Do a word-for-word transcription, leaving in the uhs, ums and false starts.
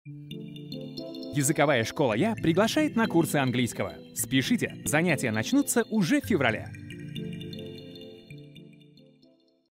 Языковая школа Я приглашает на курсы английского. Спешите, занятия начнутся уже в феврале.